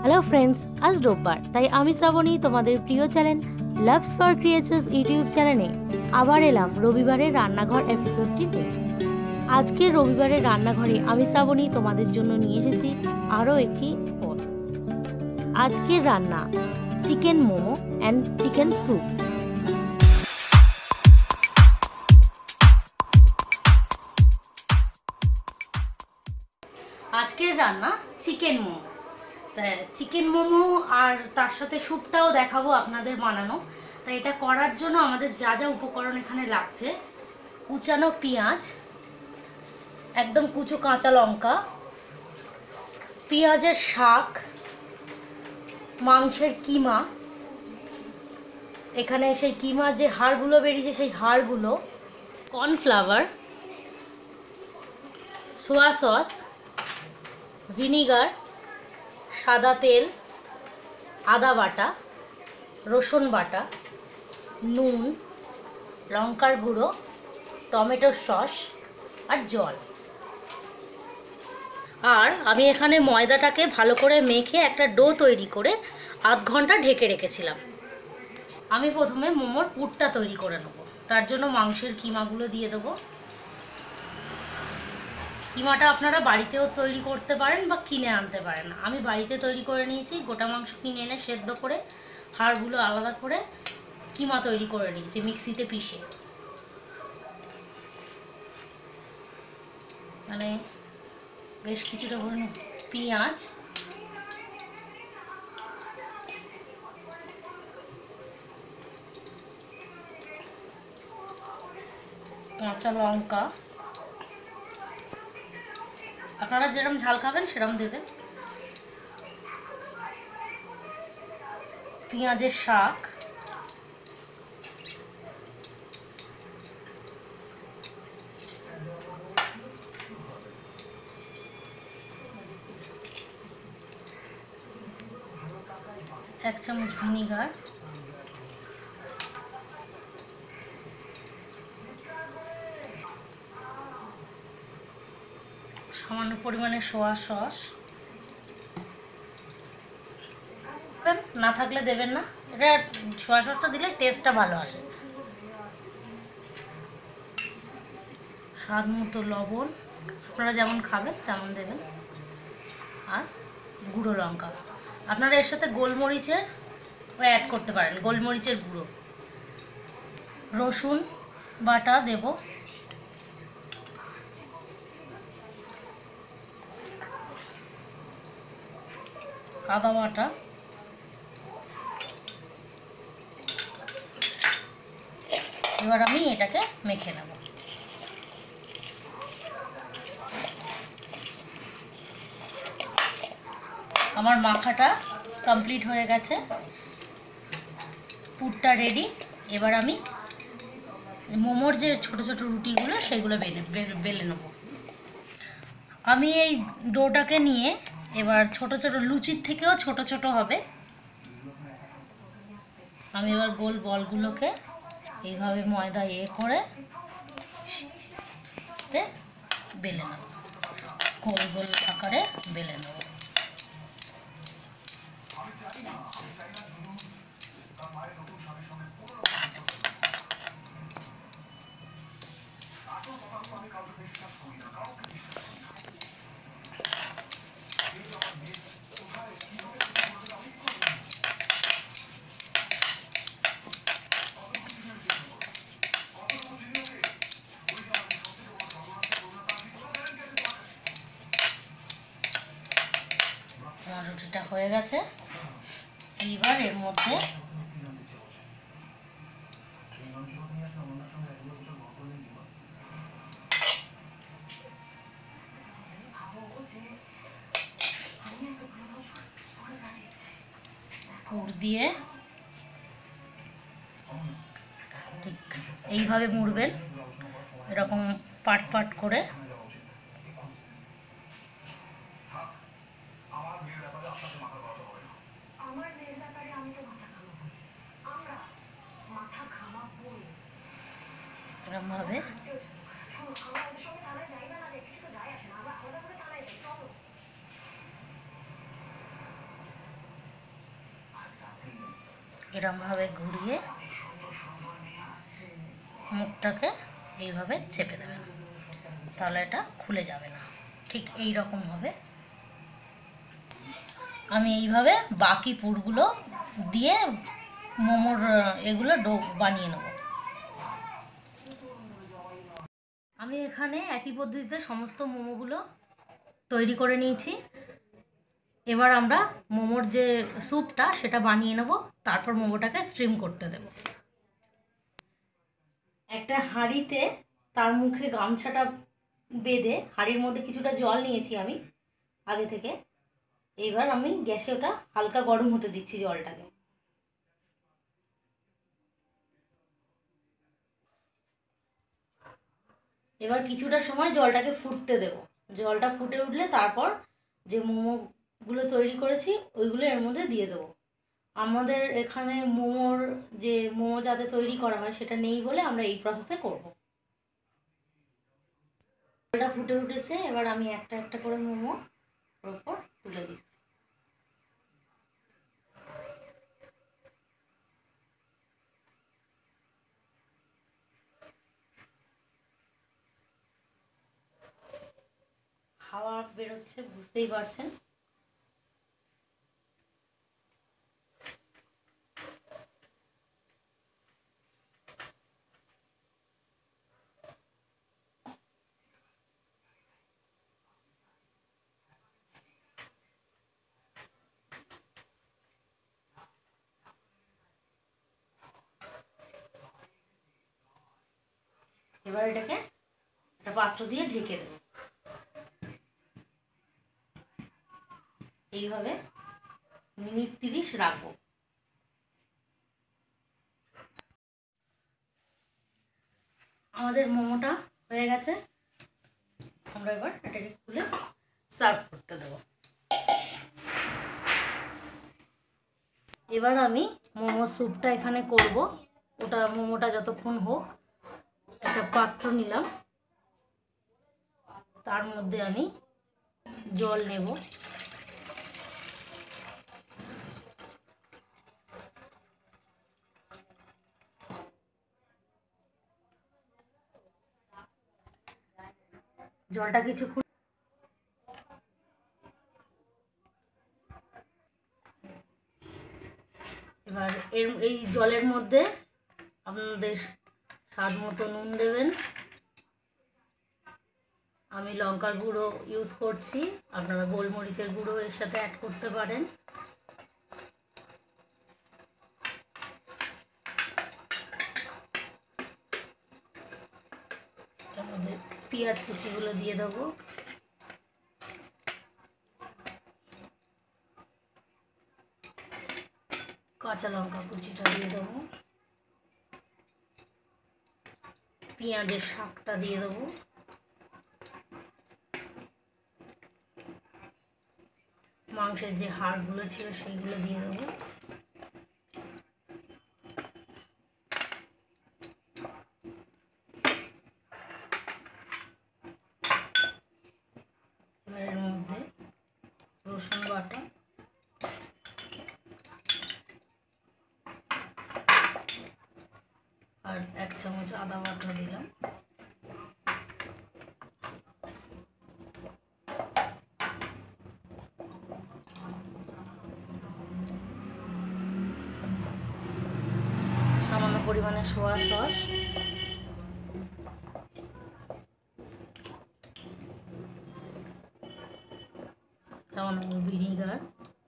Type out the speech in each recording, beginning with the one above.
Hello friends, আজ রোববার, তাই আমি শ্রাবণী তোমাদের প্রিয় channel loves for creatures YouTube চ্যানেলে আবার এলাম রবিবারের রান্নাঘর এপিসোডটি নিয়ে। আজকের রবিবারের রান্নাঘরে আমি শ্রাবণী তোমাদের জন্য নিয়ে এসেছি আরও একটি পদ। আজকের রান্না chicken momo and chicken soup. আজকের রান্না চিকেন মোমো। চিকেন মোমো আর তার সাথে স্যুপটাও দেখাবো আপনাদের বানানো। তাই এটা করার জন্য আমাদের যা যা উপকরণ এখানে লাগছে: কুচানো পেঁয়াজ, একদম কুচো কাঁচা লঙ্কা, পেঁয়াজের শাক, মাংসের কিমা, এখানে সেই কিমার যে হাড়গুলো বেরিয়েছে সেই হাড়গুলো, কর্নফ্লাওয়ার, সোয়া সস, ভিনিগার, সাদা তেল, আদা বাটা, রসুন বাটা, নুন, লঙ্কার গুঁড়ো, টমেটোর সস আর জল। আর আমি এখানে ময়দাটাকে ভালো করে মেখে একটা ডো তৈরি করে আধ ঘন্টা ঢেকে রেখেছিলাম। আমি প্রথমে মোমোর পুরটা তৈরি করে নেব। তার জন্য মাংসের কিমাগুলো দিয়ে দেবো। কিমাটা আপনারা বাড়িতেও তৈরি করতে পারেন বা কিনে আনতে পারেন। আমি বাড়িতে তৈরি করে নিয়েছি। গোটা মাংস কিনে এনে সেদ্ধ করে হাড়গুলো আলাদা করে কিমা তৈরি করে নিয়েছি মিক্সিতে পিষে। মানে বেশ কিছুটা ধরুন পেঁয়াজ, কাঁচা লঙ্কা, আপনারা যেরকম ঝাল খাবেন সেরকম দেবেন, পেঁয়াজের শাক, এক চামচ ভিনিগার, সামান্য পরিমাণে সোয়া সস, না থাকলে দেবেন না, এটা সোয়া সসটা দিলে টেস্টটা ভালো আসে, স্বাদ মতো লবণ, আপনারা যেমন খাবেন তেমন দেবেন, আর গুঁড়ো লঙ্কা। আপনারা এর সাথে গোলমরিচের অ্যাড করতে পারেন, গোলমরিচের গুঁড়ো। রসুন বাটা দেব, আদা বাটা, এবার আমি এটাকে মেখে নেব। আমার মাখাটা কমপ্লিট হয়ে গেছে, পুরটা রেডি। এবার আমি মোমোর যে ছোট ছোট রুটিগুলো সেগুলো বেলে নেব। আমি এই ডোটাকে নিয়ে এবার ছোট ছোট লুচির থেকেও ছোট ছোট হবে। আমি এবার গোল বলগুলোকে এইভাবে ময়দা করে বেলে নেব, গোল গোল আকারে বেলে নেব। আমার রুটিটা হয়ে গেছে। এইবার এর মধ্যে পুর দিয়ে ঠিক এইভাবে মুড়বেন, এরকম পাট পাট করে। এরকমভাবে এরমভাবে ঘুরিয়ে মুখটাকে এইভাবে চেপে দেবেন, তাহলে এটা খুলে যাবে না। ঠিক এই রকম হবে। আমি এইভাবে বাকি পুরগুলো দিয়ে মোমোর এগুলো ডো বানিয়ে নেব। আমি এখানে একই পদ্ধতিতে সমস্ত মোমোগুলো তৈরি করে নিয়েছি। এবার আমরা মোমোর যে স্যুপটা সেটা বানিয়ে নেব, তারপর মোমোটাকে স্টিম করতে দেব। একটা হাঁড়িতে তার মুখে গামছাটা বেঁধে হাঁড়ির মধ্যে কিছুটা জল নিয়েছি আমি আগে থেকে। এইবার আমি গ্যাসে ওটা হালকা গরম হতে দিচ্ছি জলটাকে। এবার কিছুটা সময় জলটাকে ফুটতে দেব। জলটা ফুটে উঠলে তারপর যে মোমোগুলো তৈরি করেছি ওইগুলো এর মধ্যে দিয়ে দেবো। আমাদের এখানে মোমোর যে মোমো যাতে তৈরি করা হয় সেটা নেই বলে আমরা এই প্রসেসে করব। জলটা ফুটে উঠেছে, এবার আমি একটা একটা করে মোমো ওর উপর তুলে দিচ্ছি। হাওয়া বেরোচ্ছে, বুঝতেই পারছেন। এবার এটাকে একটা পাত্র দিয়ে ঢেকে দেব। এইভাবে মিনিট 30 রাখবো। আমাদের মোমোটা হয়ে গেছে, আমরা এবার এটাকে খুলে সার্ভ করতে দেব। এবার আমি মোমো স্যুপটা এখানে করব। ওটা মোমোটা যতক্ষণ হোক, একটা পাত্র নিলাম, তার মধ্যে আমি জল নেব। জলটা কিছুক্ষণ এবার এই জলের মধ্যে আপনাদের স্বাদ মতো নুন দেবেন। আমি লঙ্কার গুঁড়ো ইউজ করছি, আপনারা গোলমরিচের গুঁড়ো এর সাথে অ্যাড করতে পারেন। তার মধ্যে পেঁয়াজ কুচিগুলো দিয়ে দেবো। কাঁচা লঙ্কা কুচিটা দিয়ে দেবো। পেঁয়াজের শাকটা দিয়ে দেবো। মাংসের যে হাড়গুলো ছিল সেইগুলো দিয়ে দেবো। এর মধ্যে রসুন বাটা, আর 1 চামচ আদা বাটা দিলাম। সামান্য পরিমাণে সোয়া সস, সামান্য ভিনিগার,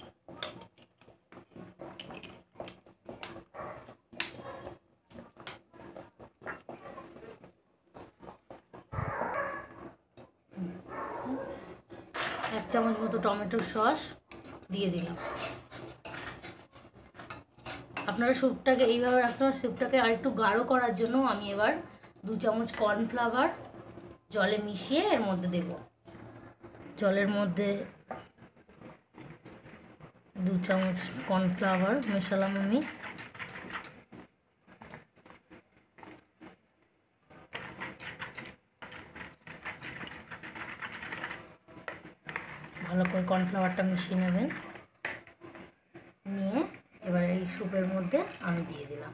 এক চামচ মতো টমেটো সস দিয়ে দিলাম। আপনারা স্যুপটাকে এইভাবে রাখতে পারেন। স্যুপটাকে আর একটু গাঢ় করার জন্য আমি এবার 2 চামচ কর্নফ্লাওয়ার জলে মিশিয়ে এর মধ্যে দেব। জলের মধ্যে 2 চামচ কর্নফ্লাওয়ার মেশালাম আমি। ভালো করে কর্নফ্লাওয়ারটা মিশিয়ে নেবেন। নিয়ে এবার এই স্যুপের মধ্যে আমি দিয়ে দিলাম।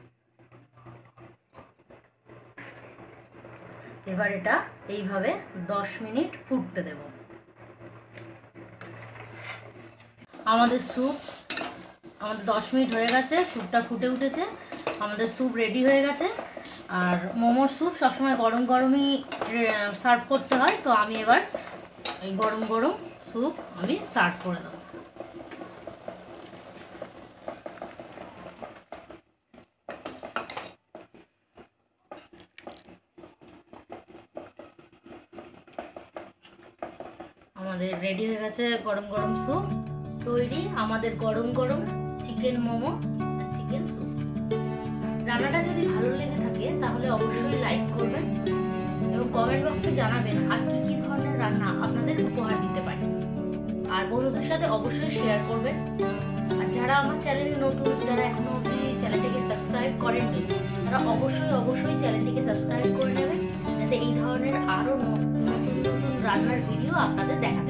এবার এটা এইভাবে 10 মিনিট ফুটতে দেব। আমাদের 10 মিনিট হয়ে গেছে, স্যুপটা ফুটে উঠেছে, আমাদের স্যুপ রেডি হয়ে গেছে। আর মোমোর স্যুপ সবসময় গরম গরমই সার্ভ করতে হয়, তো আমি এবার এই গরম গরম স্যুপ আমি সার্ভ করে দেবো। আমাদের রেডি হয়ে গেছে গরম গরম স্যুপ। তৈরি আমাদের গরম গরম চিকেন মোমো আর চিকেন স্যুপ। রান্নাটা যদি ভালো লেগে থাকে তাহলে অবশ্যই লাইক করবেন এবং কমেন্ট বক্সে জানাবেন আর কি কি ধরনের রান্না আপনাদের উপহার দিতে পারি। আর বন্ধুদের সাথে অবশ্যই শেয়ার করবেন। আর যারা আমার চ্যানেলে নতুন, যারা এখনো অবধি চ্যানেলটিকে সাবস্ক্রাইব করেননি, তারা অবশ্যই চ্যানেলটিকে সাবস্ক্রাইব করে নেবেন, যাতে এই ধরনের আরও নতুন নতুন রান্নার ভিডিও আপনাদের দেখা